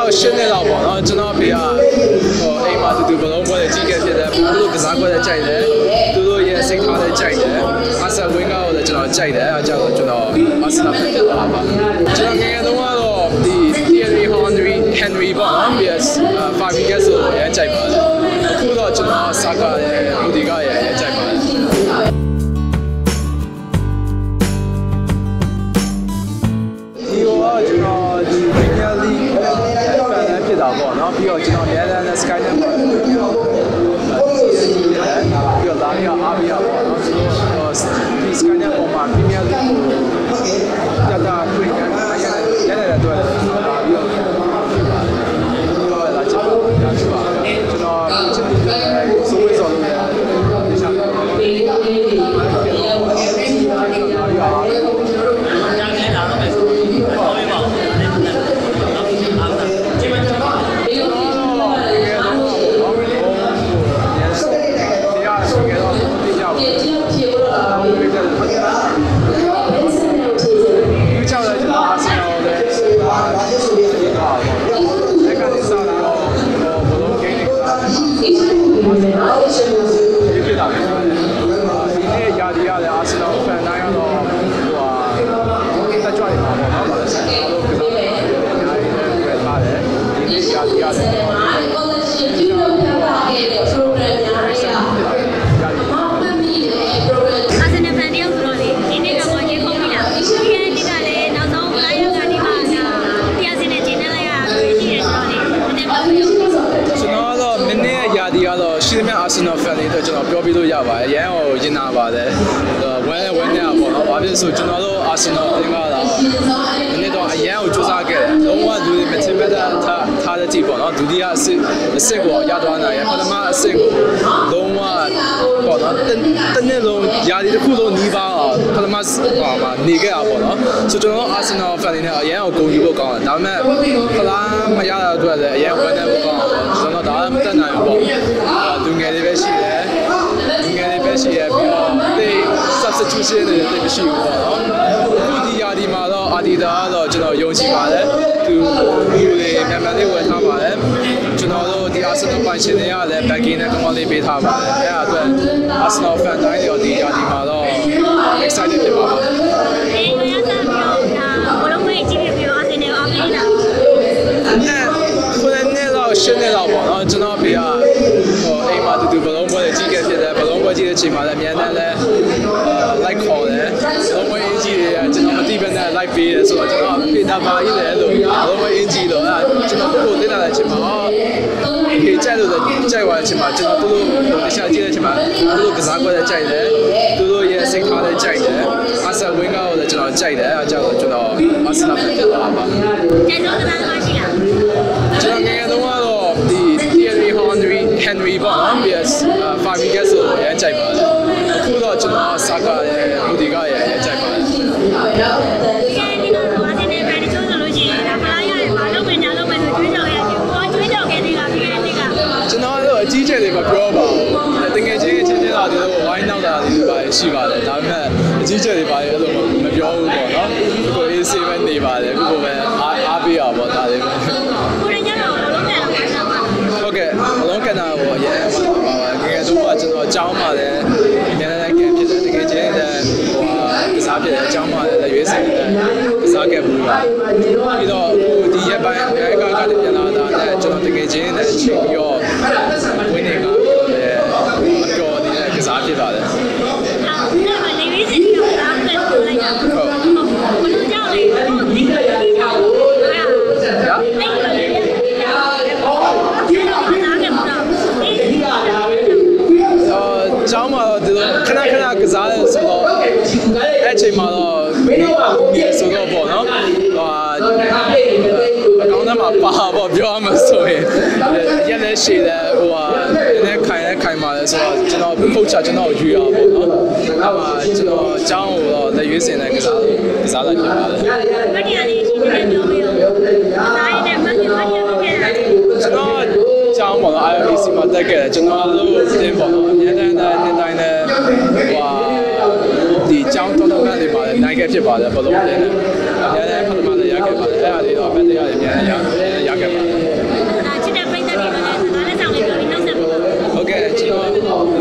ရှင်းနေတော့ပေါ့နော်ကျွန်တော်ဖေကအိမ်မှာတူဘလုံးပွဲကြီးခဲ့ဖြစ်တယ်သူတို့ကစားပွဲလည်းကြိုက်တယ်သူတို့ရဲ့စိတ်ထားလည်းကြိုက်တယ်အာဆာဝင်းကားကိုလည်းကျွန်တော်ကြိုက်တယ်အဲအကြောင်းကျွန်တော်အာဆာနာဖြစ်သွားပါကျွန်တော်ငယ်တုန်းကတော့ဒီ Thierry Henry ပေါ့နော် PS 5 wickets ကိုလည်းကြိုက်ပါတယ်အခုတော့ကျွန်တော်ဆာကာရဲ့ဘူဒီကာရဲ့ကြိုက်ပါတယ်ကျွန်တော်ဒီ Premier League ဖန်ဖြစ်တာပေါ့နော်ပြီးတော့ကျွန်တော် Netherlands Sky Net ပေါ့ပြီးတော့လာရအားပြပေါ့နော်ဒီ Sky Net ပေါ်မှာ Premier League ကိုတတ်တာတွေ့ရတယ်ရတယ်တွေ့တယ်ပြီးတော့လာချင်ပါကျွန်တော်ချစ်တယ်ဆိုဝေးစော်လို့ရတယ်ရှာတယ်Arsenal fan တွေတော့ကျွန်တော်ပြောပြလို့ရပါတယ်။ရန်ကိုရင်နာပါတယ်။ဝမ်းနေပေါ့နော်။ဘာဖြစ်လို့ဆိုကျွန်တော်တို့ Arsenal တင်ကားတာမနေ့တော့အရန်ကိုစူးစမ်းခဲ့တယ်။လုံးဝလူတွေမထင်မဲ့တာထားတဲ့ကြည့်ပေါ့နော်။ဒုတိယအဆင့်ကိုရသွားနိုင်ရပထမအဆင့်ကိုလုံးဝပေါ့နော်။တစ်နေ့လုံးယာဒီတစ်ခုလုံးနီးပါအောင်ပထမမှာနေခဲ့တာပေါ့နော်။ဆိုကျွန်တော်တို့ Arsenal fan တွေနဲ့အရန်ကိုဂုဏ်ယူဖို့ကောင်းတယ်။ဒါပေမဲ့ဖလားမရတဲ့အတွက်လည်းအရန်ဝမ်းနေဖို့ကောင်းတယ်။ကျွန်တော်ဒါမှမတက်နိုင်ဘူးပေါ့။လူငယ်တွေပဲရှိတယ်လူငယ်တွေပဲရှိရပြီးတော့ဒီ substitution တွေတိတ်မရှိဘူးပေါ့နော်အခုဒီယာဒီမှာတော့အာဒီတာကတော့ကျွန်တော်ယုံကြည်ပါတယ်သူလူတွေမြန်မြန်လေးဝယ်ထားပါတယ်ကျွန်တော်တို့ဒီ Arsenal ပိုင်ရှင်တွေကလည်း backing နဲ့ command လေးပေးထားပါတယ်အဲဒါအတွက် Arsenal fan တိုင်းတွေဒီယာဒီမှာတော့ excited ဖြစ်ပါပါတယ်အေးရတာပြောဘလုံးဝကြည့်ပြီးတော့ Arsenal အောင်နေတာခုနကတော့ရှင်းနေတော့ပေါ့နော်ကျွန်တော်ဖေကအိမ်မှာတူဘလုံးပွဲကြီးခဲ့ဖြစ်တယ်ဘလုံးပွဲကြီးတဲ့အချိန်မှာလည်းအများနဲ့လည်း like ခေါ်တယ်ဘလုံးပွဲအင်ဂျီတွေကျွန်တော်မသိဘဲနဲ့ like ပေးတယ်ဆိုတော့ကျွန်တော်ဖေတာပါကြီးတယ်လို့ဘလုံးပွဲအင်ဂျီတော့ကျွန်တော်ကိုတင်လာတဲ့အချိန်မှာဖေကြိုက်လို့ကြိုက်သွားတဲ့အချိန်မှာကျွန်တော်သူတို့တခြားကြည့်တဲ့အချိန်မှာသူတို့ကစားကွက်လည်းကြိုက်တယ်သူတို့ရဲ့စိတ်ထားလည်းကြိုက်တယ်အာဆာဝင်းကားကိုလည်းကျွန်တော်ကြိုက်တယ်အဲအကြောင်းကျွန်တော်အာဆာနာဖန်ဖြစ်သွားပါကြိုက်တော့ကစားမရှိလားကျွန်တော်ငယ်တုန်းကတော့ဒီ Thierry Henry ပေါ့နော် PS 5 wickets ကိုရမ်းကြိုက်ပါတယ်အခုတော့ကျွန်တော်ဆာကာရဲ့ဘူဒီကာရဲ့ကြိုက်ပါတယ်ဒီနေ့ကတော့အားနေပဲချိုးဆိုလို့ရှိရင်ဒါဖလားရတယ်မှာလုံးဝညာလုံးဝဆိုကျွေးကြော်ရတယ်ကိုကျွေးကြော်ခဲ့တဲ့ကပြီးတဲ့နေ့ကကျွန်တော်ကတော့အကြီးကျယ်တွေမပြောပါဘူးတကယ်ချင်းချင်းလာတယ်လို့ဝိုင်းနောက်တာတွေပါရှိပါတယ်ဒါပေမဲ့အကြီးကျယ်တွေပါအဲ့လိုမပြောဘူးပေါ့နော်ကို AC ပဲနေပါတယ်ကိုပဲအားပေးရပါပေါ့ဒါတွေပဲကိုရညတော့လုံးကန်တော့ဆက်ပါဟုတ်ကဲ့အလုံးကန်တာကိုအရင်ပါပါငယ်တော့ကျွန်တော်အကြောင်းပါလေနည်းနည်းကဖြစ်တယ်တကယ်ချင်းလည်းကစားဖြစ်တဲ့အကြောင်းပါလေရွေးစင်တယ်ကစားခဲ့ဘူးပါပြီးတော့အခုဒီရက်ပိုင်းအမေရိကကလည်းပြန်လာတာနဲ့ကျွန်တော်တကယ်ချင်းနဲ့ချိန်ပြီးတော့ဝင်းနေကလည်းအကျော်နေတဲ့ကစားဖြစ်ပါတယ်ဟုတ်ကဲ့လေရွေးစင်ကစားခဲ့လို့လိုက်တာဟုတ်ဘလို့ကြောက်လဲဒီကရတာကျောင်းမှာတော့ဒီလိုခဏကစားတယ်ဆိုတော့အဲ့ချိန်မှာတော့ဆိုတော့ပေါ့နော်အကောင်းထဲမှာပါပေါ့ပြောရမှာဆိုရင်ရက်လက်ရှည်တယ်ဟိုဟာနည်းခိုင်ပါလဲဆိုတော့ကျွန်တော်ပုတ်ချကျွန်တော်ယူရပါပေါ့နော်အဲ့မှာကျွန်တော်အကြောင်းကိုတော့လက်ရွေးစင်တဲ့ကစားလိုက်ဖြစ်ပါတယ်မတရားလေးရှိနေတယ်ပြောပြီးတော့အားရတဲ့မတရားဖြစ်ခဲ့တယ်ကျွန်တော်အကြောင်းပေါ့နော် IOC မှာတက်ခဲ့တယ်ကျွန်တော်တို့တင်ပေါ့နော်အများတန်းနေတိုင်းနဲ့ဟိုဒီအကြောင်းတော်တော်များတွေပါနိုင်ခဲ့ဖြစ်ပါတယ်ဘလုံးတင်တယ်အများတန်းပထမလည်းရခဲ့ပါတယ်အဲ့ဒါလေးတော့မတရားတွေအများကြီးရခဲ့ပါတယ်ကျွန်တော်